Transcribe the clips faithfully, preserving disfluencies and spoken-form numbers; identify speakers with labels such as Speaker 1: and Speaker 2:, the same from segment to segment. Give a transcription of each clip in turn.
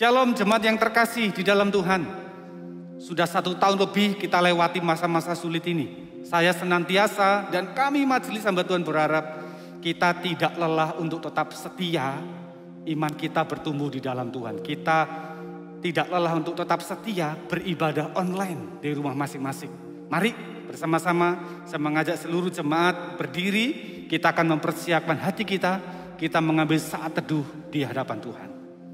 Speaker 1: Shalom jemaat yang terkasih di dalam Tuhan. Sudah satu tahun lebih kita lewati masa-masa sulit ini. Saya senantiasa dan kami Majelis Hamba Tuhan berharap kita tidak lelah untuk tetap setia. Iman kita bertumbuh di dalam Tuhan. Kita tidak lelah untuk tetap setia beribadah online di rumah masing-masing. Mari bersama-sama saya mengajak seluruh jemaat berdiri. Kita akan mempersiapkan hati kita. Kita mengambil saat teduh di hadapan Tuhan.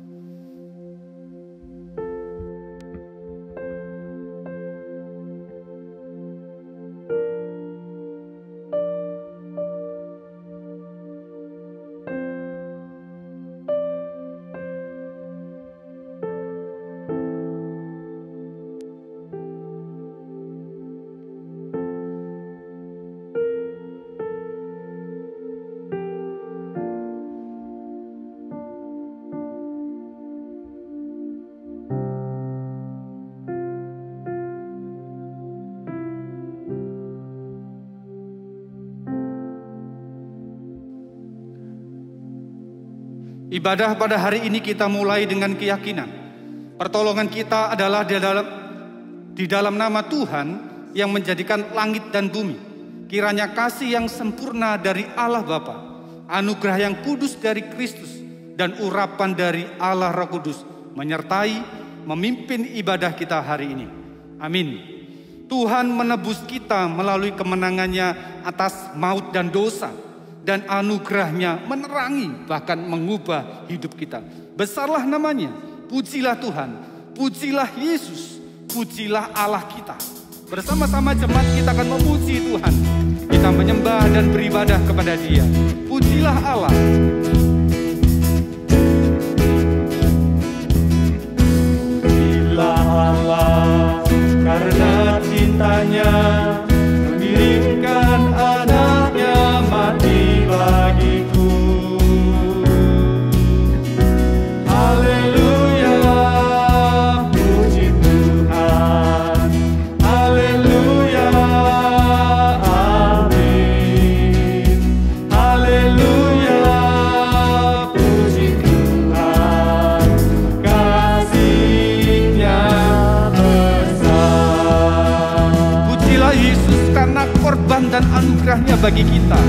Speaker 1: Ibadah pada hari ini kita mulai dengan keyakinan. Pertolongan kita adalah di dalam, di dalam nama Tuhan yang menjadikan langit dan bumi. Kiranya kasih yang sempurna dari Allah Bapa, anugerah yang kudus dari Kristus, dan urapan dari Allah Roh Kudus menyertai, memimpin ibadah kita hari ini. Amin. Tuhan menebus kita melalui kemenangannya atas maut dan dosa. Dan anugerahnya menerangi bahkan mengubah hidup kita. Besarlah namanya, pujilah Tuhan, pujilah Yesus, pujilah Allah kita. Bersama-sama jemaat kita akan memuji Tuhan. Kita menyembah dan beribadah kepada Dia. Pujilah Allah.
Speaker 2: Pujilah Allah karena cintanya mengirimkan anaknya mati bagiku. Haleluya, puji Tuhan. Haleluya, amin. Haleluya, puji Tuhan. Kasih-Nya besar.
Speaker 1: Pujilah Yesus karena korban dan anugerahnya bagi kita.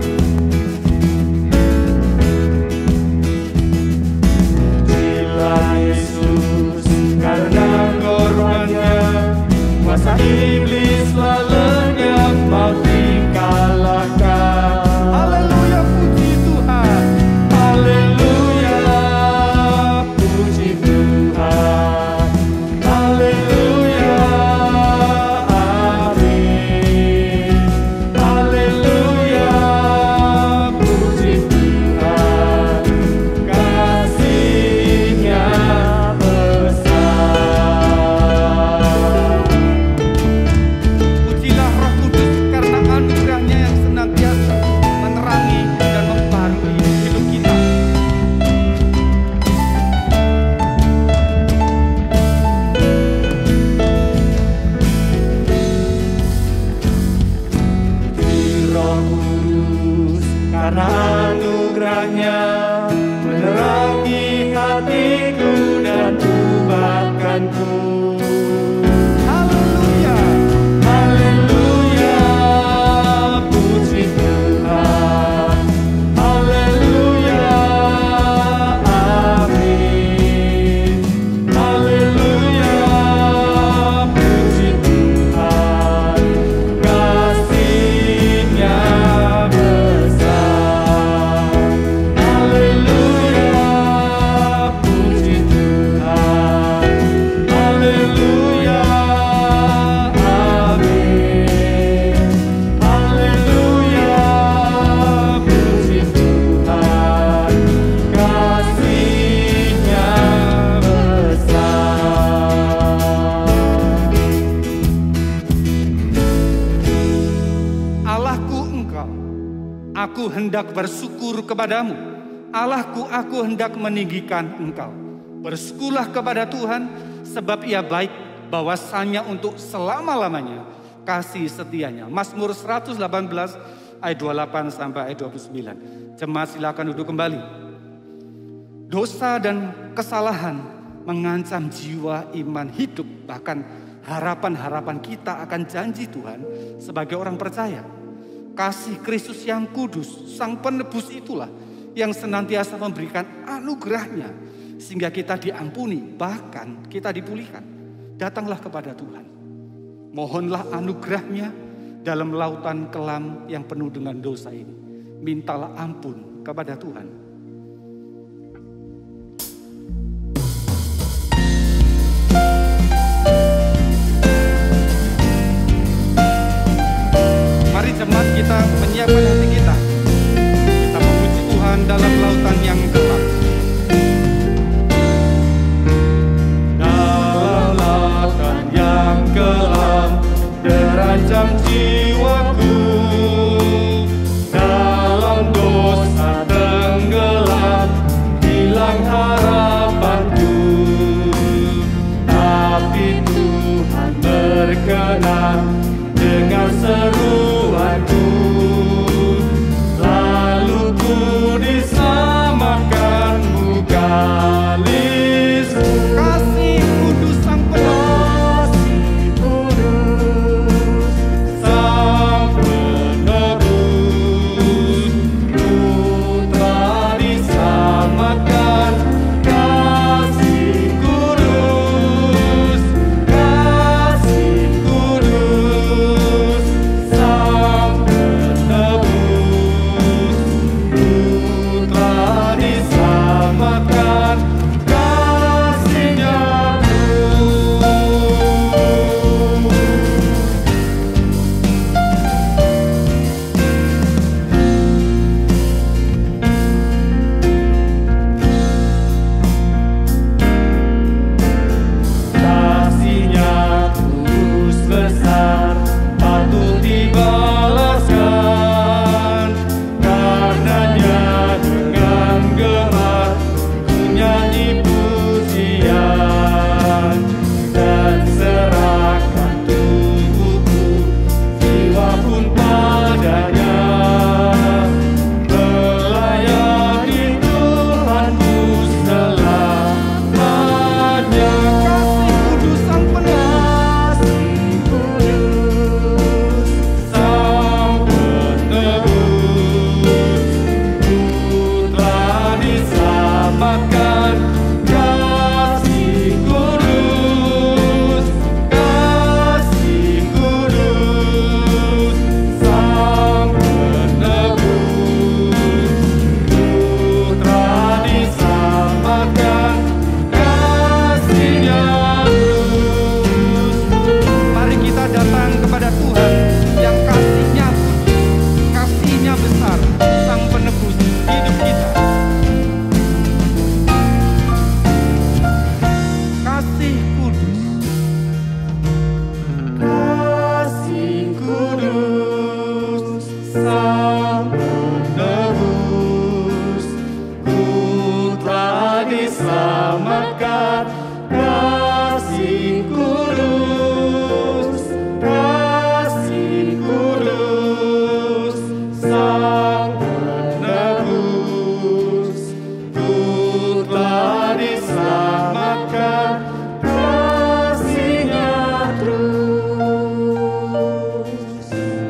Speaker 2: Pujilah Yesus karena korbannya, kuasa iblis telah lenyap, maut dikalahkan.
Speaker 1: Haleluya, puji Tuhan.
Speaker 2: Haleluya, puji Tuhan. Haleluya, amin. Haleluya, puji Tuhan. Kasih-Nya besar.
Speaker 1: Pujilah Roh Kudus karena anugerahnya yang senantiasa menerangi dan membaharui hidup kita.
Speaker 2: Puji Roh Kudus karena anugerahnya menerangi hatiku dan ubatkanku.
Speaker 1: Haleluya.
Speaker 2: Haleluya, puji Tuhan. Haleluya, amin. Haleluya, puji Tuhan. Kasih-Nya besar. Haleluya, puji Tuhan. Haleluya, amin. Haleluya, puji Tuhan. Kasih-Nya besar.
Speaker 1: Allahku Engkau, aku hendak bersyukur kepadamu. Allahku, aku hendak meninggikan Engkau. Bersyukurlah kepada Tuhan, sebab Ia baik, bahwasanya untuk selama-lamanya kasih setianya. Mazmur seratus delapan belas ayat dua puluh delapan sampai ayat dua puluh sembilan. Jemaat silakan duduk kembali. Dosa dan kesalahan mengancam jiwa iman hidup, bahkan harapan-harapan kita akan janji Tuhan sebagai orang percaya. Kasih Kristus yang kudus, Sang Penebus itulah yang senantiasa memberikan anugerahnya sehingga kita diampuni, bahkan kita dipulihkan. Datanglah kepada Tuhan. Mohonlah anugerahnya dalam lautan kelam yang penuh dengan dosa ini. Mintalah ampun kepada Tuhan. Mari jemaat kita menyiapkan hati kita. Kita memuji Tuhan dalam lautan yang gelap.
Speaker 2: Dalam lautan yang gelap terancam jiwaku, dalam dosa tenggelam hilang harapanku. Tapi Tuhan berkenan dengar seruanku, lalu ku disamakanmu galis.
Speaker 1: Kasih kudus Sang Penebus,
Speaker 2: Sang Penebus, Putra diselamatkan. Kasih kudus, kasih kudus, Sang Penebus, Putra diselamatkan. Kasih-Nya Kasih-Nya tulus besar, patut dibalaskan. Karenanya dengan gemar ku nyanyi pujian, dan serahkan tubuhku, jiwa pun padanya. Melayani Tuhanku selamanya.
Speaker 1: kasih kudus Sang Penebus,
Speaker 2: Sang Penebus, Putra diselamatkan. Kasih kudus, kasih kudus, Sang Penebus, Putra diselamatkan. Kasih-Nya tulus.
Speaker 1: mari kita datang kepada Tuhan yang kasih-Nya kudus, kasih-Nya besar, Sang Penebus hidup kita. Kasih kudus,
Speaker 2: Kasih kudus, Sang Penebus, Putra diselamatkan. Kasih kudus, kasih kudus, Sang Penebus, Putra diselamatkan. Kasih-Nya terus.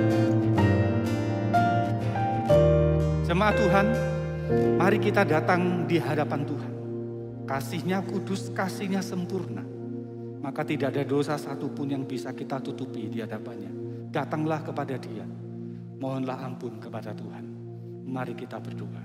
Speaker 1: jemaat Tuhan, mari kita datang di hadapan Tuhan. Kasih-Nya kudus, kasih-Nya sempurna. Maka tidak ada dosa satupun yang bisa kita tutupi di hadapannya. Datanglah kepada Dia. Mohonlah ampun kepada Tuhan. Mari kita berdoa.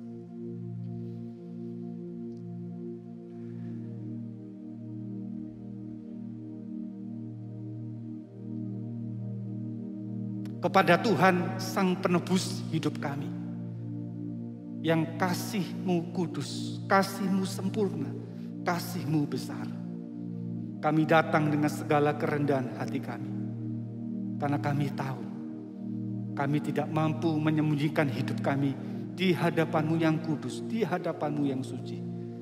Speaker 1: Kepada Tuhan Sang Penebus hidup kami, yang kasih-Mu kudus, kasih-Mu sempurna, kasih-Mu besar. Kami datang dengan segala kerendahan hati kami, karena kami tahu kami tidak mampu menyembunyikan hidup kami di hadapan-Mu yang kudus, di hadapan-Mu yang suci.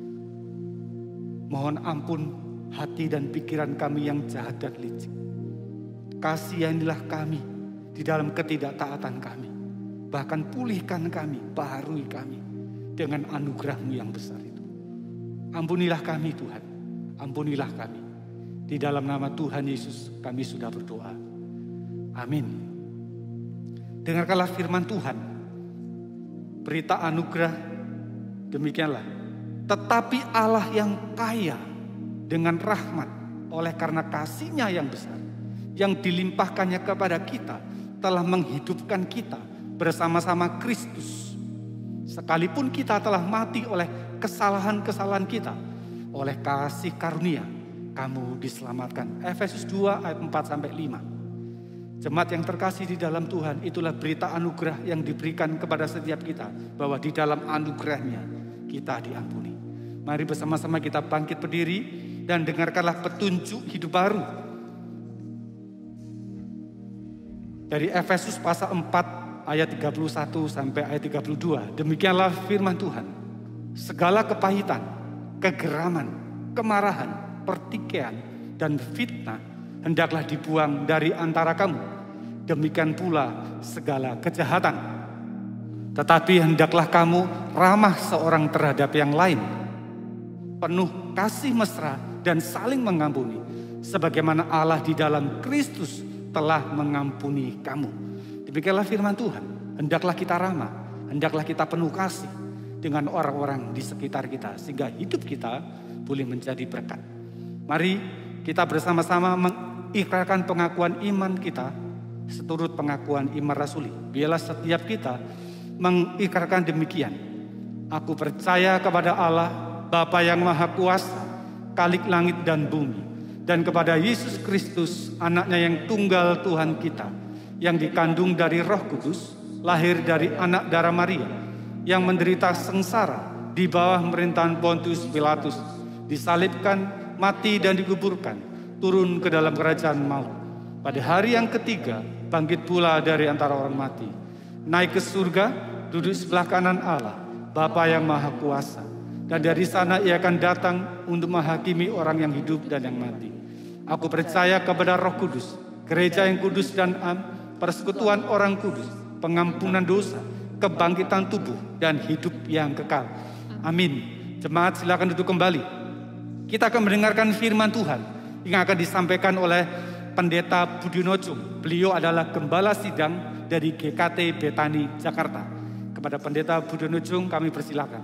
Speaker 1: Mohon ampun hati dan pikiran kami yang jahat dan licik. Kasihanilah kami di dalam ketidaktaatan kami. Bahkan pulihkan kami, baharui kami dengan anugerah-Mu yang besar itu. Ampunilah kami Tuhan. ampunilah kami. Di dalam nama Tuhan Yesus kami sudah berdoa. Amin. Dengarkanlah firman Tuhan. Berita anugerah demikianlah. Tetapi Allah yang kaya dengan rahmat oleh karena kasih-Nya yang besar, yang dilimpahkannya kepada kita, telah menghidupkan kita bersama-sama Kristus. Sekalipun kita telah mati oleh kesalahan-kesalahan kita, oleh kasih karunia kamu diselamatkan. Efesus dua ayat empat sampai lima. Jemaat yang terkasih di dalam Tuhan, itulah berita anugerah yang diberikan kepada setiap kita, bahwa di dalam anugerahnya kita diampuni. Mari bersama-sama kita bangkit berdiri dan dengarkanlah petunjuk hidup baru dari Efesus pasal empat ayat tiga puluh satu sampai ayat tiga puluh dua. Demikianlah firman Tuhan. Segala kepahitan, kegeraman, kemarahan, pertikaian, dan fitnah hendaklah dibuang dari antara kamu. Demikian pula segala kejahatan. Tetapi hendaklah kamu ramah seorang terhadap yang lain, penuh kasih mesra dan saling mengampuni, sebagaimana Allah di dalam Kristus telah mengampuni kamu. Demikianlah firman Tuhan. Hendaklah kita ramah, hendaklah kita penuh kasih dengan orang-orang di sekitar kita, sehingga hidup kita boleh menjadi berkat. Mari kita bersama-sama mengikrarkan pengakuan iman kita seturut pengakuan iman rasuli. Biarlah setiap kita mengikrarkan demikian. Aku percaya kepada Allah, Bapa yang Maha Kuasa, Khalik langit dan bumi, dan kepada Yesus Kristus, anaknya yang tunggal Tuhan kita, yang dikandung dari Roh Kudus, lahir dari anak darah Maria, yang menderita sengsara di bawah pemerintahan Pontius Pilatus, disalibkan, mati dan dikuburkan, turun ke dalam kerajaan maut. Pada hari yang ketiga, bangkit pula dari antara orang mati, naik ke surga, duduk sebelah kanan Allah, Bapa yang Maha Kuasa. Dan dari sana ia akan datang untuk menghakimi orang yang hidup dan yang mati. Aku percaya kepada Roh Kudus, gereja yang kudus dan am, persekutuan orang kudus, pengampunan dosa, kebangkitan tubuh, dan hidup yang kekal. Amin. Jemaat silakan duduk kembali. Kita akan mendengarkan firman Tuhan yang akan disampaikan oleh Pendeta Budi Nojung. Beliau adalah Gembala Sidang dari G K T Betani, Jakarta. Kepada Pendeta Budi Nojung kami persilakan.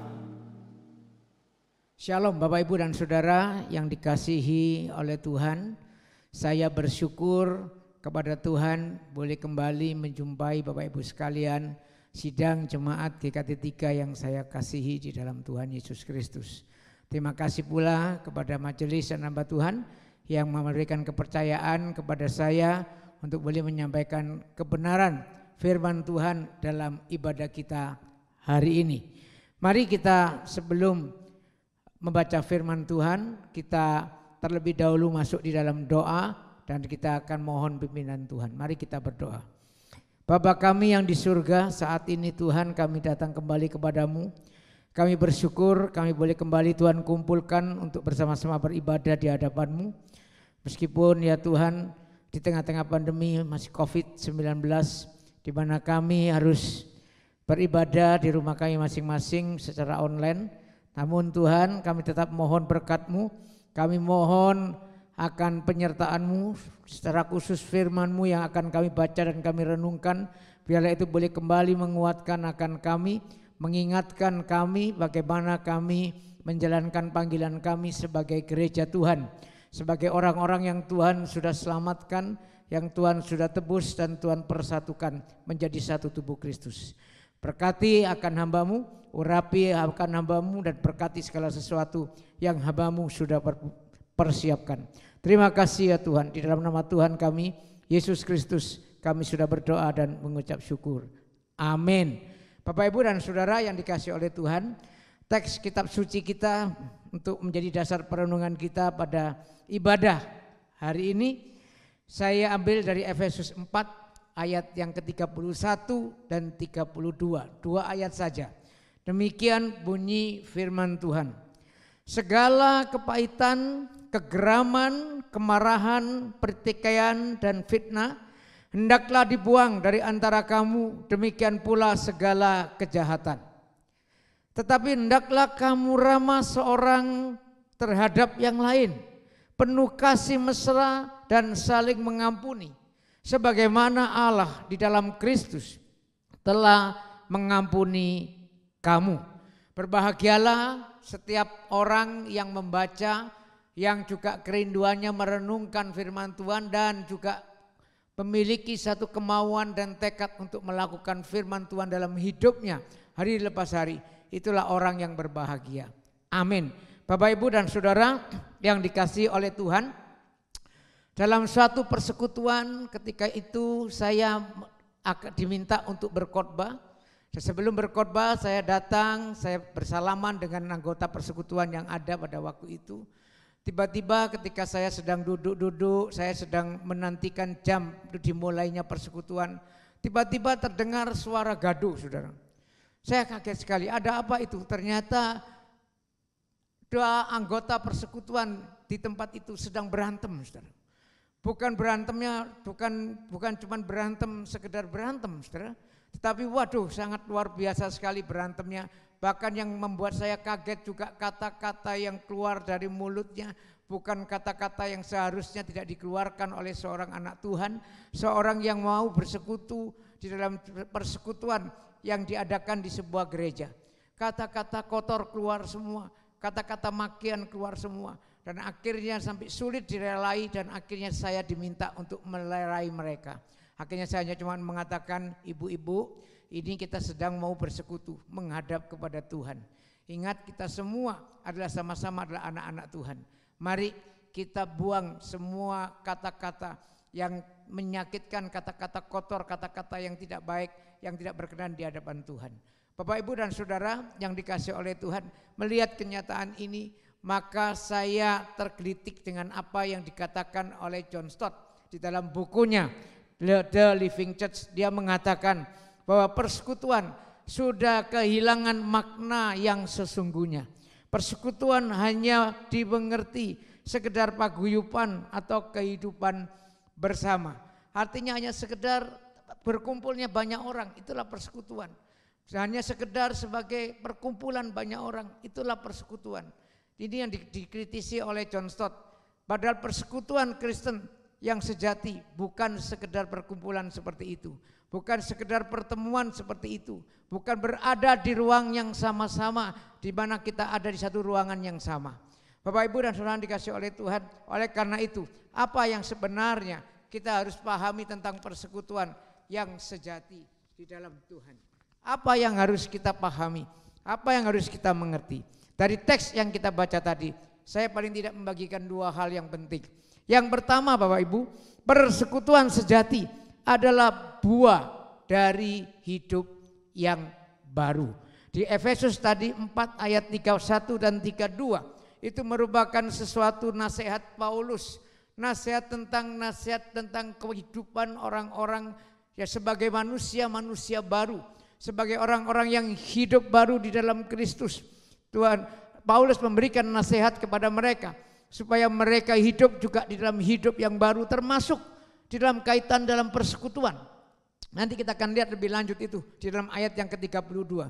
Speaker 3: Shalom Bapak Ibu dan Saudara yang dikasihi oleh Tuhan. Saya bersyukur kepada Tuhan boleh kembali menjumpai Bapak Ibu sekalian sidang jemaat G K T tiga yang saya kasihi di dalam Tuhan Yesus Kristus. Terima kasih pula kepada majelis dan hamba Tuhan yang memberikan kepercayaan kepada saya untuk boleh menyampaikan kebenaran firman Tuhan dalam ibadah kita hari ini. Mari kita sebelum membaca firman Tuhan, kita terlebih dahulu masuk di dalam doa dan kita akan mohon pimpinan Tuhan. Mari kita berdoa. Bapa kami yang di surga, saat ini Tuhan kami datang kembali kepadamu. Kami bersyukur kami boleh kembali Tuhan kumpulkan untuk bersama-sama beribadah di hadapan-Mu. Meskipun ya Tuhan di tengah-tengah pandemi masih covid sembilan belas di mana kami harus beribadah di rumah kami masing-masing secara online. Namun Tuhan kami tetap mohon berkat-Mu, kami mohon akan penyertaan-Mu secara khusus firman-Mu yang akan kami baca dan kami renungkan. Biarlah itu boleh kembali menguatkan akan kami, mengingatkan kami bagaimana kami menjalankan panggilan kami sebagai gereja Tuhan, sebagai orang-orang yang Tuhan sudah selamatkan, yang Tuhan sudah tebus dan Tuhan persatukan menjadi satu tubuh Kristus. Berkati akan hamba-Mu, urapi akan hamba-Mu dan berkati segala sesuatu yang hamba-Mu sudah persiapkan. Terima kasih ya Tuhan, di dalam nama Tuhan kami Yesus Kristus kami sudah berdoa dan mengucap syukur. Amin. Bapak Ibu dan Saudara yang dikasihi oleh Tuhan, teks kitab suci kita untuk menjadi dasar perenungan kita pada ibadah hari ini saya ambil dari Efesus empat ayat yang ke tiga puluh satu dan tiga puluh dua, dua ayat saja. Demikian bunyi firman Tuhan. Segala kepahitan, kegeraman, kemarahan, pertikaian dan fitnah hendaklah dibuang dari antara kamu, demikian pula segala kejahatan. Tetapi hendaklah kamu ramah seorang terhadap yang lain, penuh kasih mesra dan saling mengampuni, sebagaimana Allah di dalam Kristus telah mengampuni kamu. Berbahagialah setiap orang yang membaca, yang juga kerinduannya merenungkan firman Tuhan dan juga memiliki satu kemauan dan tekad untuk melakukan firman Tuhan dalam hidupnya hari lepas hari. Itulah orang yang berbahagia. Amin. Bapak, Ibu dan Saudara yang dikasihi oleh Tuhan, dalam suatu persekutuan ketika itu saya diminta untuk berkhotbah. Sebelum berkhotbah saya datang, saya bersalaman dengan anggota persekutuan yang ada pada waktu itu. Tiba-tiba ketika saya sedang duduk-duduk, saya sedang menantikan jam dimulainya persekutuan, tiba-tiba terdengar suara gaduh, saudara. Saya kaget sekali, ada apa itu? Ternyata dua anggota persekutuan di tempat itu sedang berantem, saudara. Bukan berantemnya, bukan bukan cuma berantem sekedar berantem, saudara. Tetapi waduh, sangat luar biasa sekali berantemnya. Bahkan yang membuat saya kaget juga kata-kata yang keluar dari mulutnya bukan kata-kata yang seharusnya tidak dikeluarkan oleh seorang anak Tuhan, seorang yang mau bersekutu di dalam persekutuan yang diadakan di sebuah gereja. Kata-kata kotor keluar semua, kata-kata makian keluar semua, dan akhirnya sampai sulit direlai, dan akhirnya saya diminta untuk melerai mereka. Akhirnya saya hanya cuma mengatakan, ibu-ibu, ini kita sedang mau bersekutu menghadap kepada Tuhan. Ingat, kita semua adalah sama-sama adalah anak-anak Tuhan. Mari kita buang semua kata-kata yang menyakitkan, kata-kata kotor, kata-kata yang tidak baik, yang tidak berkenan di hadapan Tuhan. Bapak, Ibu dan Saudara yang dikasihi oleh Tuhan, melihat kenyataan ini, maka saya tergelitik dengan apa yang dikatakan oleh John Stott di dalam bukunya The Living Church. Dia mengatakan bahwa persekutuan sudah kehilangan makna yang sesungguhnya. Persekutuan hanya dimengerti sekedar paguyuban atau kehidupan bersama. Artinya hanya sekedar berkumpulnya banyak orang, itulah persekutuan. Hanya sekedar sebagai perkumpulan banyak orang, itulah persekutuan. Ini yang dikritisi oleh John Stott. Padahal persekutuan Kristen yang sejati bukan sekedar perkumpulan seperti itu, bukan sekedar pertemuan seperti itu, bukan berada di ruang yang sama-sama di mana kita ada di satu ruangan yang sama. Bapak, Ibu dan Saudara dikasihi oleh Tuhan, oleh karena itu apa yang sebenarnya kita harus pahami tentang persekutuan yang sejati di dalam Tuhan? Apa yang harus kita pahami? Apa yang harus kita mengerti? Dari teks yang kita baca tadi, saya paling tidak membagikan dua hal yang penting. Yang pertama, Bapak Ibu, persekutuan sejati adalah buah dari hidup yang baru. Di Efesus tadi empat ayat tiga puluh satu dan tiga puluh dua itu merupakan sesuatu nasihat Paulus, nasihat tentang nasihat tentang kehidupan orang-orang ya sebagai manusia-manusia baru, sebagai orang-orang yang hidup baru di dalam Kristus. Tuhan Paulus memberikan nasihat kepada mereka supaya mereka hidup juga di dalam hidup yang baru, termasuk di dalam kaitan dalam persekutuan. Nanti kita akan lihat lebih lanjut itu di dalam ayat yang ke tiga puluh dua.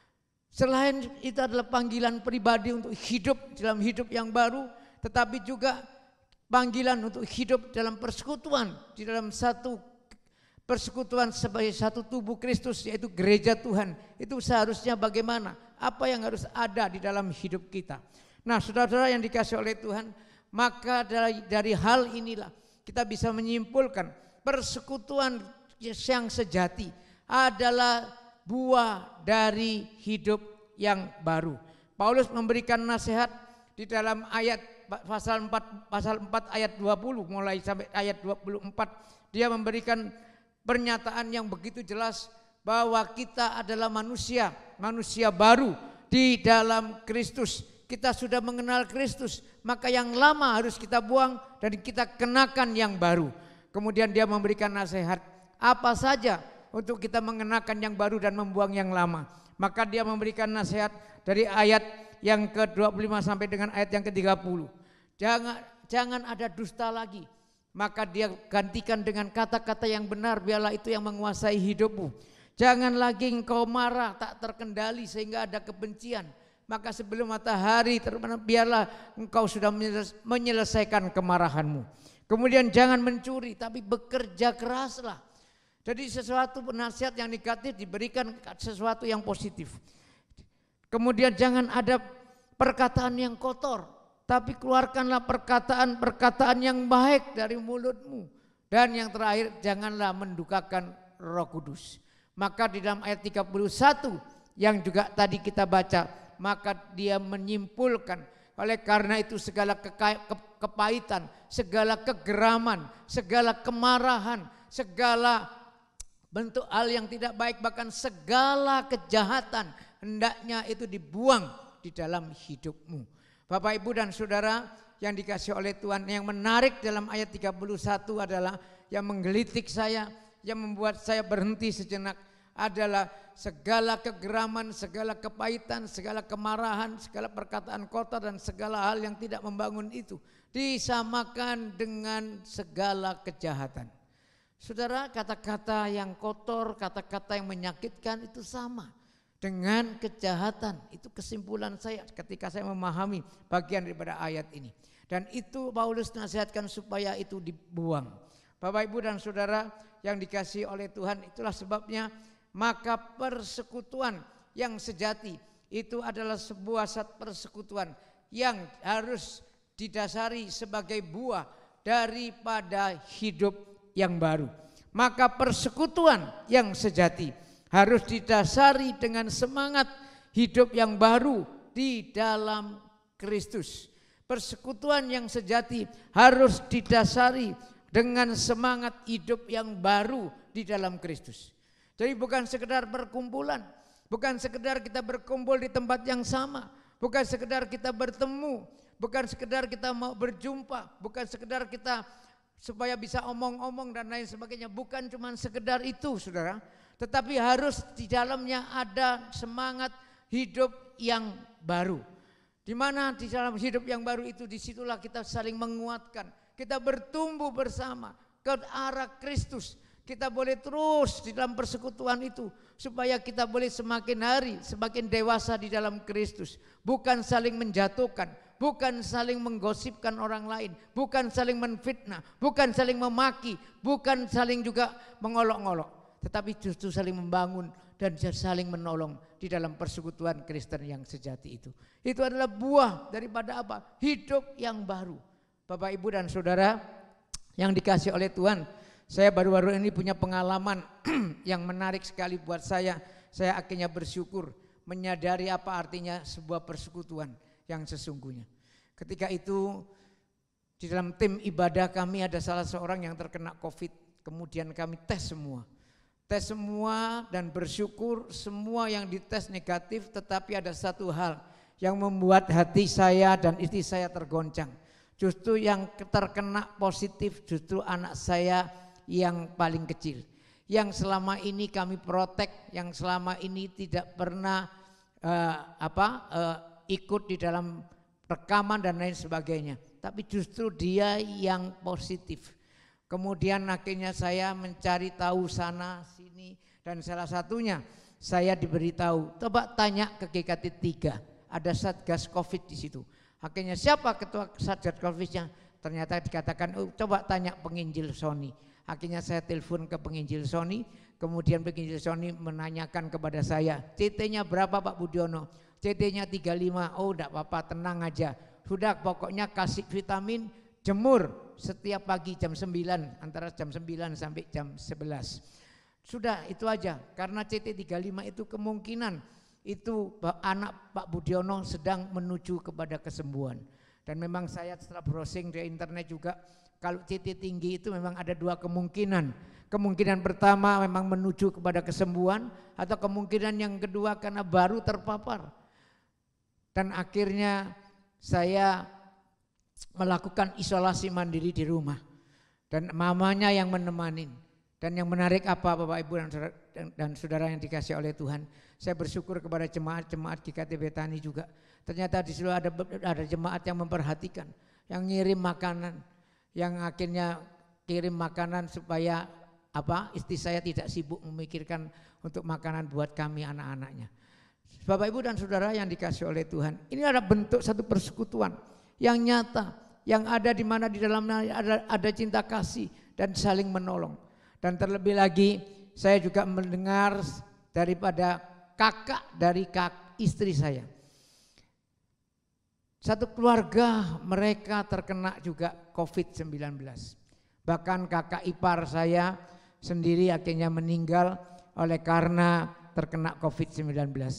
Speaker 3: Selain itu adalah panggilan pribadi untuk hidup dalam hidup yang baru, tetapi juga panggilan untuk hidup dalam persekutuan, di dalam satu persekutuan sebagai satu tubuh Kristus, yaitu gereja Tuhan. Itu seharusnya bagaimana? Apa yang harus ada di dalam hidup kita? Nah, saudara-saudara yang dikasihi oleh Tuhan, maka dari, dari hal inilah kita bisa menyimpulkan persekutuan yang sejati adalah buah dari hidup yang baru. Paulus memberikan nasihat di dalam ayat pasal empat pasal empat ayat dua puluh mulai sampai ayat dua puluh empat. Dia memberikan pernyataan yang begitu jelas bahwa kita adalah manusia, manusia baru di dalam Kristus. Kita sudah mengenal Kristus, maka yang lama harus kita buang dan kita kenakan yang baru. Kemudian dia memberikan nasihat apa saja untuk kita mengenakan yang baru dan membuang yang lama. Maka dia memberikan nasihat dari ayat yang ke dua puluh lima sampai dengan ayat yang ke tiga puluh. Jangan jangan ada dusta lagi. Maka dia gantikan dengan kata-kata yang benar, biarlah itu yang menguasai hidupmu. Jangan lagi engkau marah tak terkendali sehingga ada kebencian. maka sebelum matahari terbenam biarlah engkau sudah menyelesaikan kemarahanmu. Kemudian jangan mencuri, tapi bekerja keraslah. Jadi sesuatu nasihat yang negatif diberikan sesuatu yang positif. Kemudian jangan ada perkataan yang kotor, tapi keluarkanlah perkataan-perkataan yang baik dari mulutmu. Dan yang terakhir, janganlah mendukakan Roh Kudus. Maka di dalam ayat tiga puluh satu yang juga tadi kita baca, maka dia menyimpulkan, oleh karena itu segala keka- ke- kepahitan, segala kegeraman, segala kemarahan, segala bentuk hal yang tidak baik, bahkan segala kejahatan hendaknya itu dibuang di dalam hidupmu. Bapak, Ibu dan Saudara yang dikasihi oleh Tuhan, yang menarik dalam ayat tiga puluh satu adalah yang menggelitik saya, yang membuat saya berhenti sejenak adalah segala kegeraman, segala kepahitan, segala kemarahan, segala perkataan kotor dan segala hal yang tidak membangun itu disamakan dengan segala kejahatan. Saudara, kata-kata yang kotor, kata-kata yang menyakitkan itu sama dengan kejahatan. Itu kesimpulan saya ketika saya memahami bagian daripada ayat ini. Dan itu Paulus nasihatkan supaya itu dibuang. Bapak, Ibu dan Saudara yang dikasihi oleh Tuhan, itulah sebabnya maka persekutuan yang sejati itu adalah sebuah satu persekutuan yang harus didasari sebagai buah daripada hidup yang baru. Maka persekutuan yang sejati harus didasari dengan semangat hidup yang baru di dalam Kristus. Persekutuan yang sejati harus didasari dengan semangat hidup yang baru di dalam Kristus. Jadi bukan sekedar perkumpulan, bukan sekedar kita berkumpul di tempat yang sama, bukan sekedar kita bertemu, bukan sekedar kita mau berjumpa, bukan sekedar kita supaya bisa omong-omong dan lain sebagainya. Bukan cuma sekedar itu, saudara. Tetapi harus di dalamnya ada semangat hidup yang baru. Di mana di dalam hidup yang baru itu, disitulah kita saling menguatkan. Kita bertumbuh bersama ke arah Kristus. Kita boleh terus di dalam persekutuan itu. Supaya kita boleh semakin hari semakin dewasa di dalam Kristus. Bukan saling menjatuhkan. Bukan saling menggosipkan orang lain, bukan saling menfitnah, bukan saling memaki, bukan saling juga mengolok-olok, tetapi justru saling membangun dan saling menolong di dalam persekutuan Kristen yang sejati itu. Itu adalah buah daripada apa? Hidup yang baru. Bapak, Ibu dan Saudara yang dikasihi oleh Tuhan, saya baru-baru ini punya pengalaman yang menarik sekali buat saya. Saya akhirnya bersyukur menyadari apa artinya sebuah persekutuan yang sesungguhnya. Ketika itu di dalam tim ibadah kami ada salah seorang yang terkena COVID. Kemudian kami tes semua. Tes semua dan bersyukur semua yang dites negatif. Tetapi ada satu hal yang membuat hati saya dan istri saya tergoncang. Justru yang terkena positif justru anak saya yang paling kecil. Yang selama ini kami protek, yang selama ini tidak pernah uh, apa uh, ikut di dalam rekaman dan lain sebagainya, tapi justru dia yang positif. Kemudian akhirnya saya mencari tahu sana sini dan salah satunya saya diberitahu, coba tanya ke G K T tiga, ada Satgas Covid di situ. Akhirnya siapa ketua Satgas Covid-nya? Ternyata dikatakan, oh, coba tanya penginjil Sony. Akhirnya saya telepon ke penginjil Sony, kemudian penginjil Sony menanyakan kepada saya, C T-nya berapa Pak Budiono? C T-nya tiga puluh lima, oh enggak apa-apa, tenang aja. Sudah pokoknya kasih vitamin, jemur setiap pagi jam sembilan, antara jam sembilan sampai jam sebelas. Sudah itu aja, karena C T tiga puluh lima itu kemungkinan itu anak Pak Budiono sedang menuju kepada kesembuhan. Dan memang saya setelah browsing di internet juga, kalau C T tinggi itu memang ada dua kemungkinan. Kemungkinan pertama memang menuju kepada kesembuhan, atau kemungkinan yang kedua karena baru terpapar. Dan akhirnya saya melakukan isolasi mandiri di rumah. Dan mamanya yang menemani. Dan yang menarik apa Bapak Ibu dan saudara, dan saudara yang dikasihi oleh Tuhan, saya bersyukur kepada jemaat-jemaat G K T Betani juga. Ternyata di situ ada, ada jemaat yang memperhatikan, yang ngirim makanan, yang akhirnya kirim makanan supaya apa istri saya tidak sibuk memikirkan untuk makanan buat kami anak-anaknya. Bapak Ibu dan Saudara yang dikasihi oleh Tuhan, ini adalah bentuk satu persekutuan yang nyata, yang ada di mana di dalamnya ada, ada cinta kasih dan saling menolong. Dan terlebih lagi saya juga mendengar daripada kakak dari kak istri saya. Satu keluarga mereka terkena juga covid sembilan belas. Bahkan kakak ipar saya sendiri akhirnya meninggal oleh karena terkena covid sembilan belas.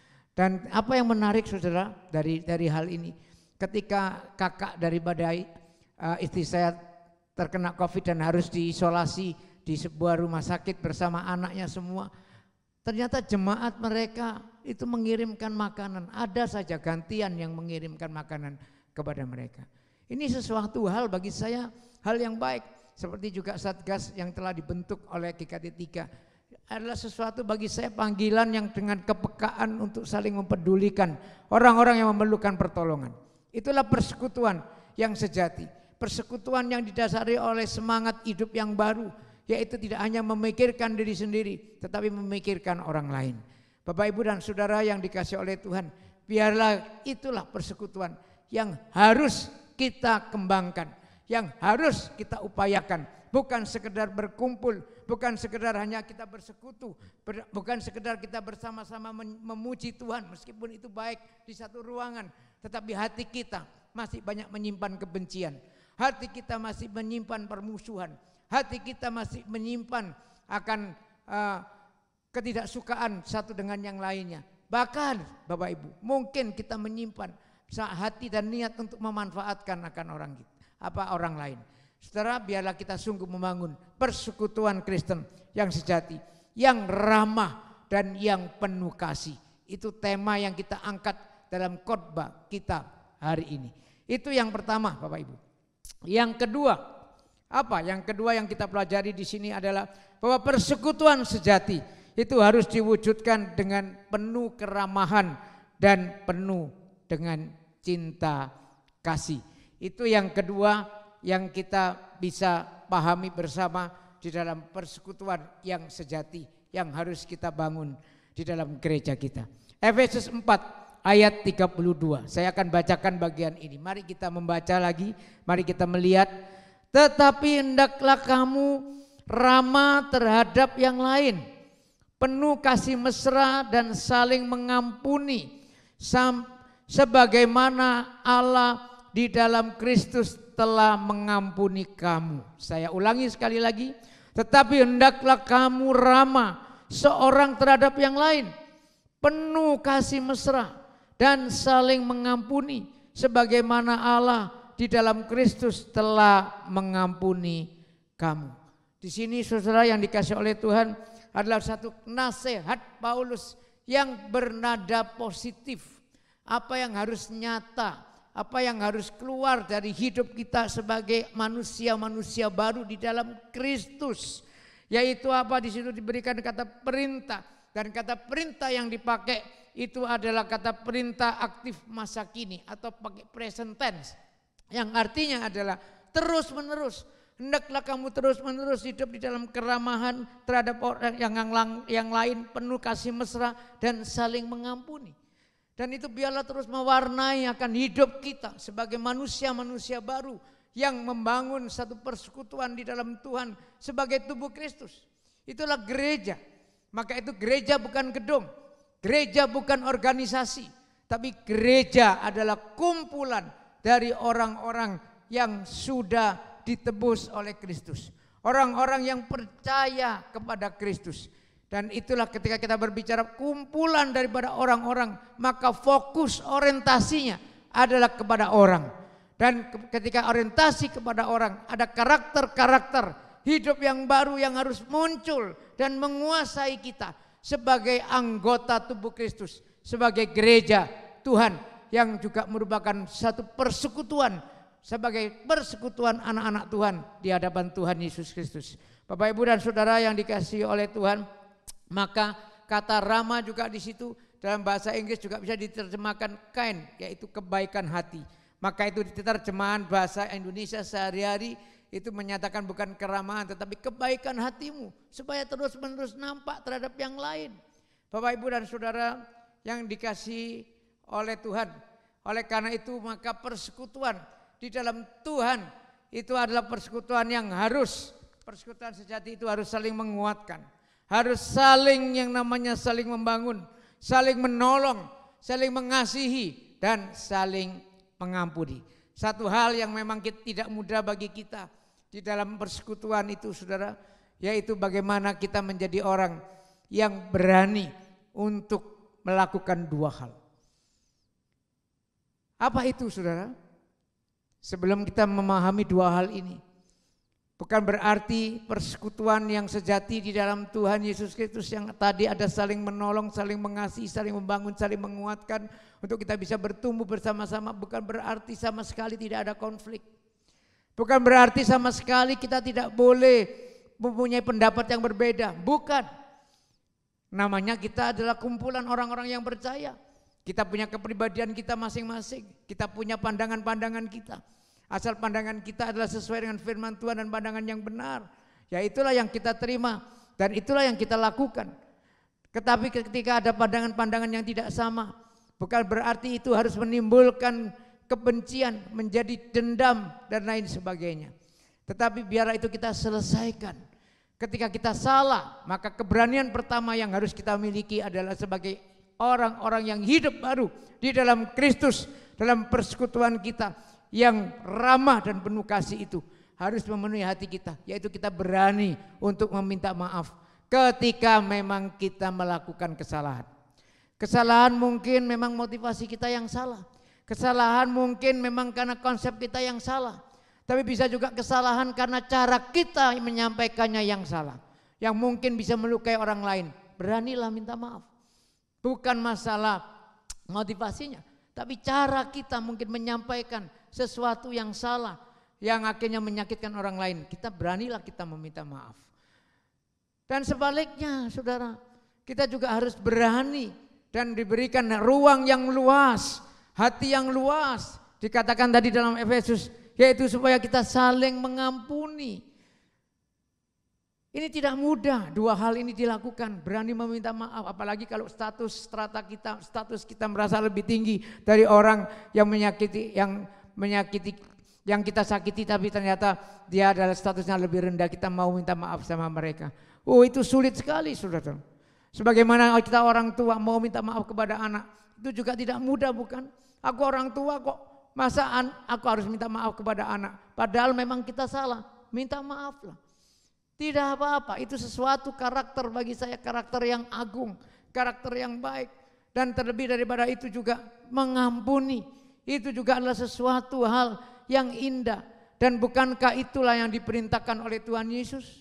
Speaker 3: Dan apa yang menarik saudara dari dari hal ini, ketika kakak daripada uh, istri saya terkena covid dan harus diisolasi di sebuah rumah sakit bersama anaknya semua, ternyata jemaat mereka itu mengirimkan makanan. Ada saja gantian yang mengirimkan makanan kepada mereka. Ini sesuatu hal bagi saya, hal yang baik. Seperti juga Satgas yang telah dibentuk oleh G K T tiga. Adalah sesuatu bagi saya panggilan yang dengan kepekaan untuk saling mempedulikan orang-orang yang memerlukan pertolongan. Itulah persekutuan yang sejati. Persekutuan yang didasari oleh semangat hidup yang baru. Yaitu tidak hanya memikirkan diri sendiri, tetapi memikirkan orang lain. Bapak Ibu dan Saudara yang dikasihi oleh Tuhan, biarlah itulah persekutuan yang harus kita kembangkan, yang harus kita upayakan. Bukan sekedar berkumpul, bukan sekedar hanya kita bersekutu, ber, bukan sekedar kita bersama-sama memuji Tuhan, meskipun itu baik di satu ruangan, tetapi hati kita masih banyak menyimpan kebencian, hati kita masih menyimpan permusuhan, hati kita masih menyimpan akan uh, ketidaksukaan satu dengan yang lainnya. Bahkan Bapak Ibu, mungkin kita menyimpan hati dan niat untuk memanfaatkan akan orang apa orang lain. Saudara, biarlah kita sungguh membangun persekutuan Kristen yang sejati, yang ramah dan yang penuh kasih. Itu tema yang kita angkat dalam khotbah kita hari ini. Itu yang pertama, Bapak Ibu. Yang kedua, apa? Yang kedua yang kita pelajari di sini adalah bahwa persekutuan sejati itu harus diwujudkan dengan penuh keramahan dan penuh dengan cinta kasih. Itu yang kedua yang kita bisa pahami bersama di dalam persekutuan yang sejati yang harus kita bangun di dalam gereja kita. Efesus empat ayat tiga puluh dua. Saya akan bacakan bagian ini. Mari kita membaca lagi, mari kita melihat. Tetapi hendaklah kamu ramah terhadap yang lain, penuh kasih mesra dan saling mengampuni, sebagaimana Allah di dalam Kristus telah mengampuni kamu. Saya ulangi sekali lagi. Tetapi hendaklah kamu ramah seorang terhadap yang lain, penuh kasih mesra dan saling mengampuni, sebagaimana Allah di dalam Kristus telah mengampuni kamu. Di sini saudara yang dikasihi oleh Tuhan adalah satu nasihat Paulus yang bernada positif. Apa yang harus nyata, apa yang harus keluar dari hidup kita sebagai manusia-manusia baru di dalam Kristus. Yaitu apa? Di situ diberikan kata perintah. Dan kata perintah yang dipakai itu adalah kata perintah aktif masa kini atau pakai present tense. Yang artinya adalah terus menerus. Hendaklah kamu terus menerus hidup di dalam keramahan terhadap orang yang, yang lain, penuh kasih mesra dan saling mengampuni. Dan itu biarlah terus mewarnai akan hidup kita sebagai manusia-manusia baru yang membangun satu persekutuan di dalam Tuhan sebagai tubuh Kristus. Itulah gereja. Maka itu gereja bukan gedung, gereja bukan organisasi, tapi gereja adalah kumpulan dari orang-orang yang sudah ditebus oleh Kristus. Orang-orang yang percaya kepada Kristus. Dan itulah ketika kita berbicara kumpulan daripada orang-orang, maka fokus orientasinya adalah kepada orang. Dan ketika orientasi kepada orang, ada karakter-karakter hidup yang baru yang harus muncul dan menguasai kita sebagai anggota tubuh Kristus, sebagai gereja Tuhan yang juga merupakan satu persekutuan, sebagai persekutuan anak-anak Tuhan di hadapan Tuhan Yesus Kristus. Bapak, Ibu dan Saudara yang dikasihi oleh Tuhan, maka kata ramah juga di situ dalam bahasa Inggris juga bisa diterjemahkan kind, yaitu kebaikan hati. Maka itu diterjemahan bahasa Indonesia sehari-hari itu menyatakan bukan keramahan tetapi kebaikan hatimu supaya terus-menerus nampak terhadap yang lain. Bapak, Ibu dan Saudara yang dikasihi oleh Tuhan. Oleh karena itu maka persekutuan di dalam Tuhan itu adalah persekutuan yang harus, persekutuan sejati itu harus saling menguatkan. Harus saling yang namanya saling membangun, saling menolong, saling mengasihi dan saling mengampuni. Satu hal yang memang tidak mudah bagi kita di dalam persekutuan itu saudara, yaitu bagaimana kita menjadi orang yang berani untuk melakukan dua hal. Apa itu saudara? Sebelum kita memahami dua hal ini, bukan berarti persekutuan yang sejati di dalam Tuhan Yesus Kristus yang tadi ada saling menolong, saling mengasihi, saling membangun, saling menguatkan untuk kita bisa bertumbuh bersama-sama, bukan berarti sama sekali tidak ada konflik. Bukan berarti sama sekali kita tidak boleh mempunyai pendapat yang berbeda, bukan. Namanya kita adalah kumpulan orang-orang yang percaya. Kita punya kepribadian kita masing-masing, kita punya pandangan-pandangan kita. Asal pandangan kita adalah sesuai dengan firman Tuhan dan pandangan yang benar, ya itulah yang kita terima dan itulah yang kita lakukan. Tetapi ketika ada pandangan-pandangan yang tidak sama, bukan berarti itu harus menimbulkan kebencian, menjadi dendam dan lain sebagainya. Tetapi biarlah itu kita selesaikan. Ketika kita salah, maka keberanian pertama yang harus kita miliki adalah sebagai orang-orang yang hidup baru di dalam Kristus, dalam persekutuan kita yang ramah dan penuh kasih itu harus memenuhi hati kita, yaitu kita berani untuk meminta maaf ketika memang kita melakukan kesalahan. Kesalahan mungkin memang motivasi kita yang salah, kesalahan mungkin memang karena konsep kita yang salah, tapi bisa juga kesalahan karena cara kita menyampaikannya yang salah, yang mungkin bisa melukai orang lain. Beranilah minta maaf. Bukan masalah motivasinya, tapi cara kita mungkin menyampaikan sesuatu yang salah, yang akhirnya menyakitkan orang lain. Kita beranilah kita meminta maaf. Dan sebaliknya saudara, kita juga harus berani dan diberikan ruang yang luas, hati yang luas. Dikatakan tadi dalam Efesus, yaitu supaya kita saling mengampuni. Ini tidak mudah, dua hal ini dilakukan, berani meminta maaf, apalagi kalau status strata kita, status kita merasa lebih tinggi dari orang yang menyakiti, yang menyakiti, yang kita sakiti, tapi ternyata dia adalah statusnya lebih rendah, kita mau minta maaf sama mereka. Oh, itu sulit sekali saudara. Sebagaimana kita orang tua mau minta maaf kepada anak, itu juga tidak mudah bukan? Aku orang tua kok, masa aku harus minta maaf kepada anak? Padahal memang kita salah, minta maaf lah. Tidak apa-apa, itu sesuatu karakter bagi saya, karakter yang agung, karakter yang baik. Dan terlebih daripada itu juga mengampuni, itu juga adalah sesuatu hal yang indah. Dan bukankah itulah yang diperintahkan oleh Tuhan Yesus?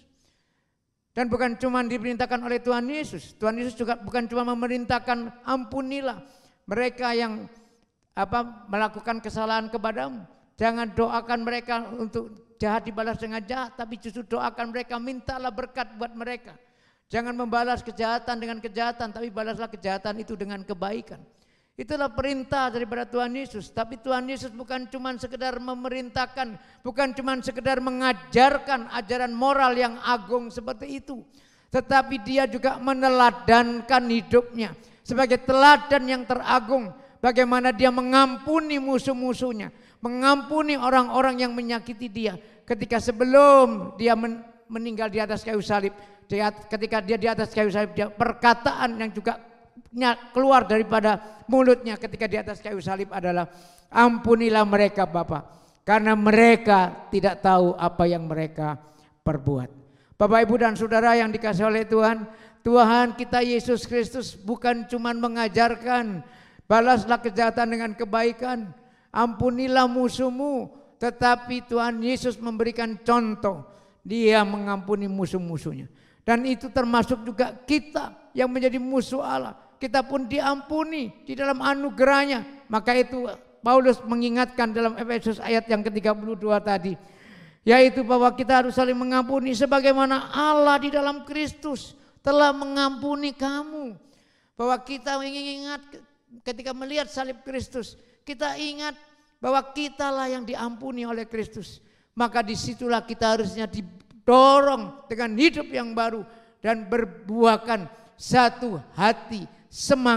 Speaker 3: Dan bukan cuma diperintahkan oleh Tuhan Yesus, Tuhan Yesus juga bukan cuma memerintahkan ampunilah mereka yang apa melakukan kesalahan kepadamu. Jangan doakan mereka untuk jahat dibalas dengan jahat, tapi justru doakan mereka, mintalah berkat buat mereka. Jangan membalas kejahatan dengan kejahatan, tapi balaslah kejahatan itu dengan kebaikan. Itulah perintah daripada Tuhan Yesus. Tapi Tuhan Yesus bukan cuma sekedar memerintahkan, bukan cuma sekedar mengajarkan ajaran moral yang agung seperti itu, tetapi dia juga meneladankan hidupnya sebagai teladan yang teragung. Bagaimana dia mengampuni musuh-musuhnya, mengampuni orang-orang yang menyakiti dia. Ketika sebelum dia meninggal di atas kayu salib, ketika dia di atas kayu salib, dia perkataan yang juga keluar daripada mulutnya ketika di atas kayu salib adalah ampunilah mereka Bapa, karena mereka tidak tahu apa yang mereka perbuat. Bapak, Ibu dan Saudara yang dikasihi oleh Tuhan, Tuhan kita Yesus Kristus bukan cuma mengajarkan balaslah kejahatan dengan kebaikan, ampunilah musuhmu, tetapi Tuhan Yesus memberikan contoh, dia mengampuni musuh-musuhnya. Dan itu termasuk juga kita yang menjadi musuh Allah, kita pun diampuni di dalam anugerahnya. Maka itu Paulus mengingatkan dalam Efesus ayat yang ke tiga puluh dua tadi, yaitu bahwa kita harus saling mengampuni sebagaimana Allah di dalam Kristus telah mengampuni kamu. Bahwa kita mengingat ketika melihat salib Kristus, kita ingat bahwa kitalah yang diampuni oleh Kristus. Maka disitulah kita harusnya didorong dengan hidup yang baru dan berbuahkan satu hati, semangat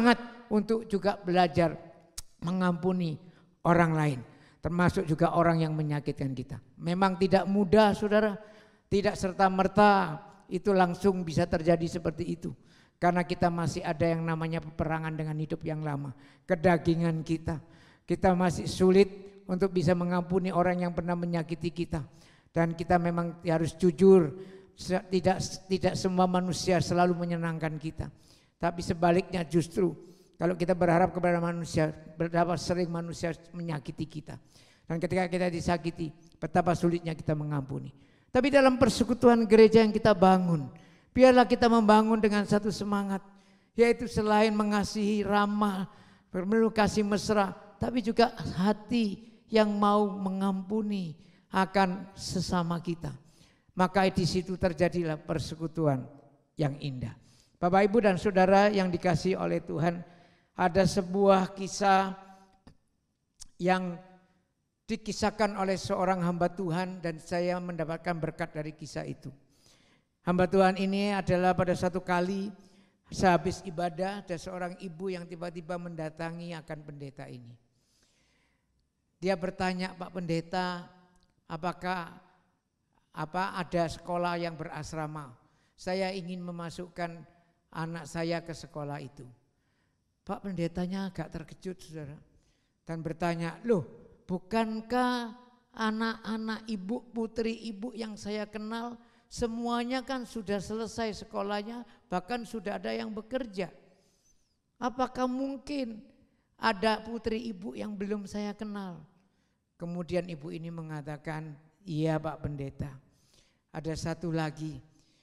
Speaker 3: untuk juga belajar mengampuni orang lain, termasuk juga orang yang menyakitkan kita. Memang tidak mudah saudara, tidak serta-merta itu langsung bisa terjadi seperti itu. Karena kita masih ada yang namanya peperangan dengan hidup yang lama, kedagingan kita. Kita masih sulit untuk bisa mengampuni orang yang pernah menyakiti kita. Dan kita memang harus jujur, tidak tidak semua manusia selalu menyenangkan kita. Tapi sebaliknya justru kalau kita berharap kepada manusia, betapa sering manusia menyakiti kita. Dan ketika kita disakiti, betapa sulitnya kita mengampuni. Tapi dalam persekutuan gereja yang kita bangun, biarlah kita membangun dengan satu semangat, yaitu selain mengasihi, ramah, bermelu kasih mesra, tapi juga hati yang mau mengampuni akan sesama kita. Maka di situ terjadilah persekutuan yang indah. Bapak, Ibu dan Saudara yang dikasihi oleh Tuhan, ada sebuah kisah yang dikisahkan oleh seorang hamba Tuhan dan saya mendapatkan berkat dari kisah itu. Hamba Tuhan ini adalah pada satu kali sehabis ibadah ada seorang ibu yang tiba-tiba mendatangi akan pendeta ini. Dia bertanya, Pak Pendeta, apakah apa ada sekolah yang berasrama? Saya ingin memasukkan anak saya ke sekolah itu. Pak Pendetanya agak terkejut saudara dan bertanya, loh bukankah anak-anak ibu, putri ibu yang saya kenal semuanya kan sudah selesai sekolahnya, bahkan sudah ada yang bekerja. Apakah mungkin ada putri ibu yang belum saya kenal? Kemudian ibu ini mengatakan, iya Pak Pendeta, ada satu lagi